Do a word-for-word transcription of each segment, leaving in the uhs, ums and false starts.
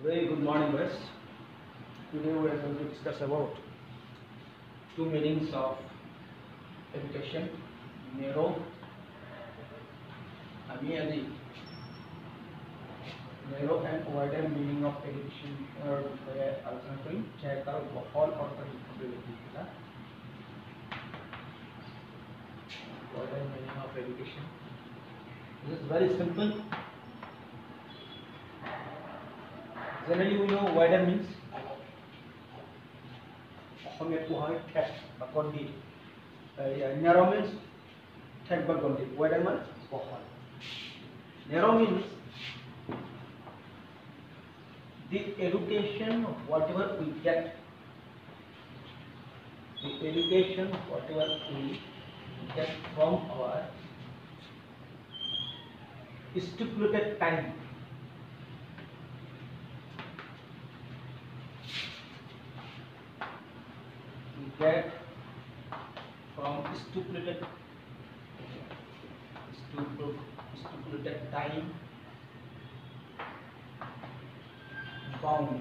Very good morning, boys. Today we are going to discuss about two meanings of education, narrow, আমি আজি narrow and wider meaning of education or বিষয়ে আলোচনা কৰিম যাৰ তাৰ বহল অৰ্থ শিক্ষা বুলিলা wider meaning of education. This is very simple. Generally we know wider means Asamiya কোহাই ঠেক বা গণ্ডি, narrow means ঠেক বা গণ্ডি, wider means বহল. Narrow means the education of whatever we get, the education of whatever we get from our stipulated time. We get from stipulated stipulated time bound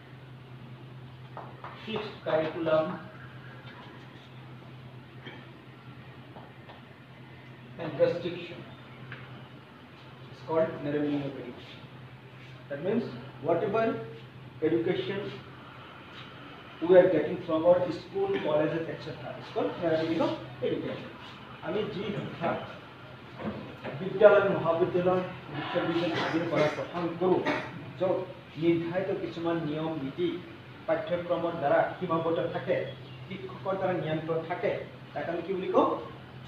fixed curriculum and restriction. It's called narrow meaning of education. That means whatever education we are getting from our school, colleges, et cetera. It's called narrow meaning of education. আমি যি শিক্ষা বিদ্যালয়, মহাবিদ্যালয়, বিশ্ববিদ্যালয় আদিৰ পৰা গ্ৰহণ কৰোঁ, য'ত নিৰ্ধাৰিত কিছুমান নিয়ম নীতি পাঠ্যক্ৰমৰ দ্বাৰা সীমাবদ্ধ থাকে, শিক্ষকৰ দ্বাৰা নিয়ন্ত্ৰণ থাকে, তাক আমি কি বুলি কওঁ?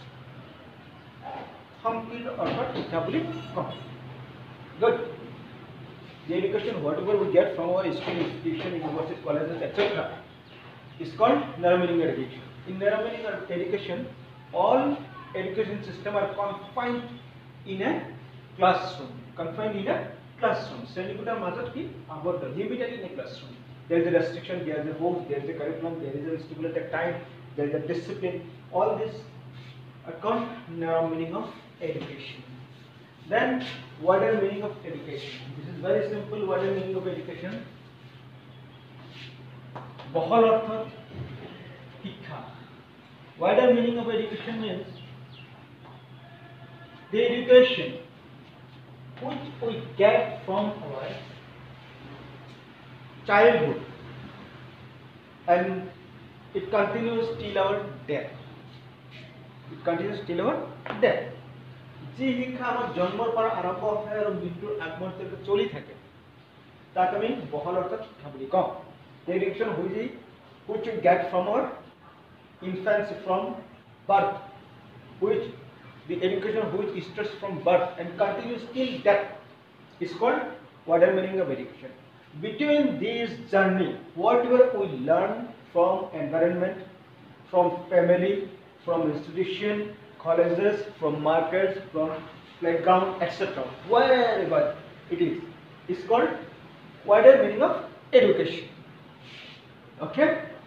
সম্পূৰ্ণ অৰ্থত শিক্ষা বুলি কওঁ. Good. The education whatever we get from our school, institution, universities, colleges, et cetera is called narrow meaning education. In narrow meaning education, all education system are confined in a classroom. Confined in a classroom. শ্ৰেণীকোঠাৰ মাজত কি আবদ্ধ, limited in a classroom. There is a restriction, there is a rules, there is a curriculum, there is a stipulated time, there is a discipline. All this are called narrow meaning of education. Then wider meaning of education. This is very simple. Wider meaning of education. বহল অৰ্থত শিক্ষা. Wider meaning of education means the education which we get from our childhood and it continues till our death. It continues till our death. যি শিক্ষা আমাৰ জন্মৰ পৰা আৰম্ভ হয় আৰু মৃত্যুৰ আগমুহূৰ্তলৈকে চলি থাকে, তাক আমি বহল অৰ্থত শিক্ষা বুলি কওঁ. The education which we which we get from our infancy, from birth, which the education which starts from birth and continues till death is called wider meaning of education. Between this journey, whatever we learn from environment, from family, from institution, colleges, from markets, from playground, et cetera, wherever it is, is called wider meaning of education. Okay?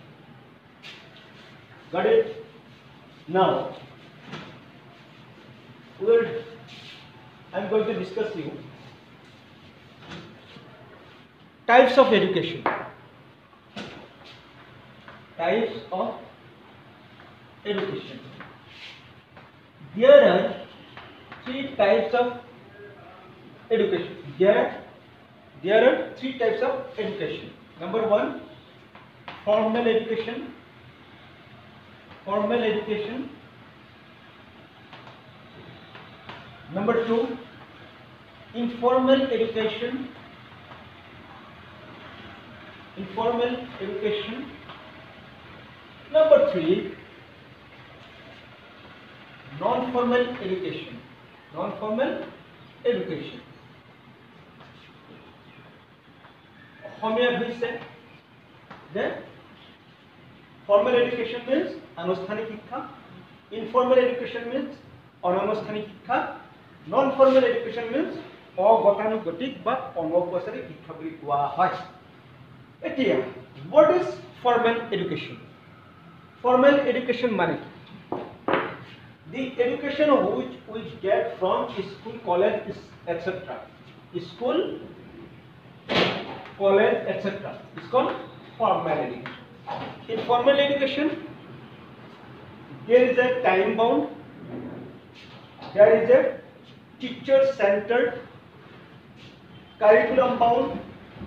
Got it? Now, we'll, I'm going to discuss you types of education. Types of education. There are three types of education. There, there are three types of education. Number one, formal education. Formal education. Number two, informal education. Informal education. Number three, non-formal education. Non-formal education. Asamiya হৈছে যে formal education means আনুষ্ঠানিক শিক্ষা, informal education means অনানুষ্ঠানিক শিক্ষা, non-formal education means অগতানুগতিক বা অনৌপচাৰিক শিক্ষা বুলি কোৱা হয়. এতিয়া what is formal education? Formal education মানে the education which we get from school, college, et cetera. School, college, et cetera. It's called formal education. In formal education, there is a time bound, there is a teacher centered, curriculum bound,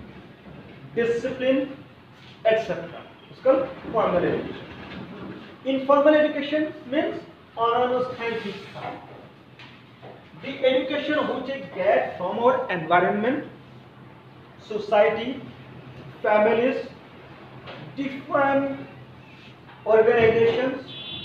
discipline, et cetera. It's called formal education. Informal education means anonusthai shiksha. The education which we get from our environment, society, families, different organizations,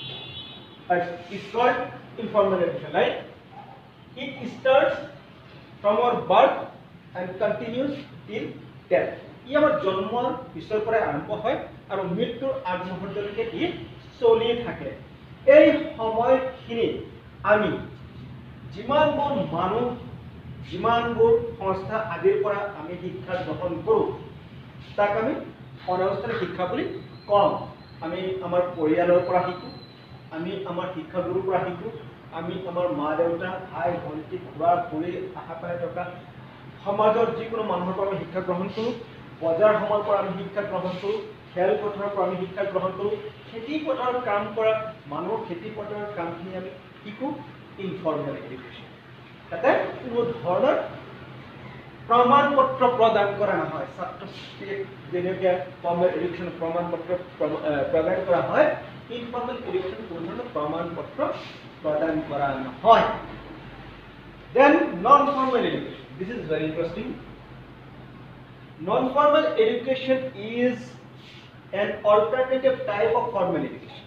is called informal education, right? It starts from our birth and continues till death. ই আমাৰ জন্মৰ পিছৰ পৰা আৰম্ভ হয় আৰু মৃত্যুৰ আগ মুহূৰ্তলৈকে ই চলি থাকে। এই সময়খিনি আমি যিমানবোৰ মানুহ যিমানবোৰ সংস্থা আদিৰ পৰা আমি শিক্ষা গ্ৰহণ কৰোঁ তাক আমি অনানুষ্ঠানিক শিক্ষা বুলি কওঁ। আমি আমাৰ পৰিয়ালৰ পৰা শিকোঁ, আমি আমাৰ শিক্ষাগুৰুৰ পৰা শিকোঁ, আমি আমাৰ মা দেউতা ভাই ভণ্টি খুৰা খুৰী আশা পাই থকা সমাজৰ যিকোনো মানুহৰ পৰা আমি শিক্ষা গ্ৰহণ কৰোঁ, বজাৰ সমাজৰ পৰা আমি শিক্ষা গ্ৰহণ কৰোঁ, খেলপথাৰৰ পৰা আমি শিক্ষা গ্ৰহণ কৰোঁ, খেতি পথাৰত কাম কৰা মানুহৰ খেতি পথাৰৰ কামখিনি আমি শিকোঁ ইনফৰ্মেল এডুকেশ্যন। তাতে কোনো ধৰণৰ প্ৰমাণ পত্ৰ প্ৰদান কৰা নহয়। ছাত্ৰ ছাত্ৰীক যেনেকৈ ফৰ্মেল এডুকেশ্যন প্ৰমাণ পত্ৰ প্ৰদান কৰা হয়, ইনফৰ্মেল এডুকেশ্যন কোনো ধৰণৰ প্ৰমাণ পত্ৰ প্ৰদান কৰা নহয়। Then non formal education, this is very interesting. Non-formal education is an alternative type of formal education.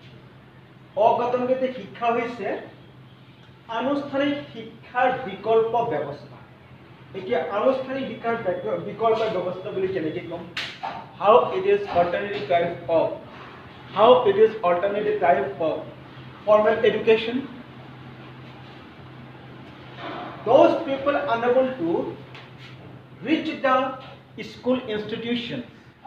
অগতানুগতিক শিক্ষা হৈছে আনুষ্ঠানিক শিক্ষাৰ বিকল্প ব্যৱস্থা। এতিয়া আনুষ্ঠানিক শিক্ষাৰ বিকল্প ব্যৱস্থা বুলি কেনেকৈ ক'ম? How it is alternative type of how it is alternative type of formal education. Those people unable to reach the school institutions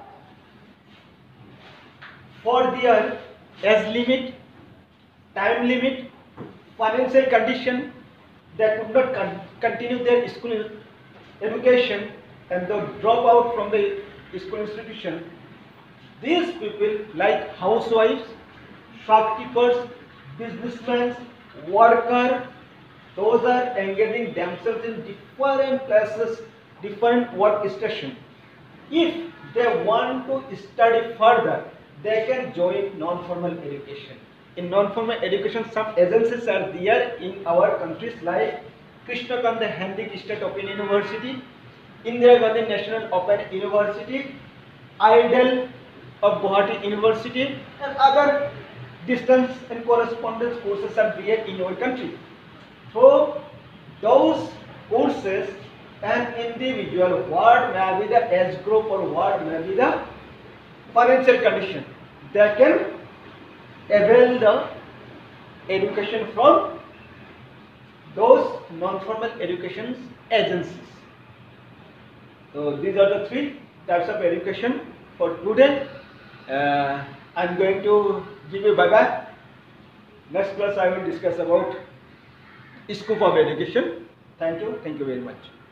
for their age limit, time limit, financial condition, they could not con continue their school education and they drop out from the school institution. These people like housewives, shopkeepers, businessmen, workers, those are engaging themselves in different places, different work station. If they want to study further, they can join non-formal education. In non-formal education, some agencies are there in our countries like Krishna Kanda Handik State Open University, Indira Gandhi National Open University, IDEL of Guwahati University, and other distance and correspondence courses are there in our country. So those courses, an individual, what may be the age group or what may be the financial condition, they can avail the education from those non-formal education agencies. So these are the three types of education for today. Uh, I am going to give you bye bye. Next class I will discuss about scope of education. Thank you. Thank you very much.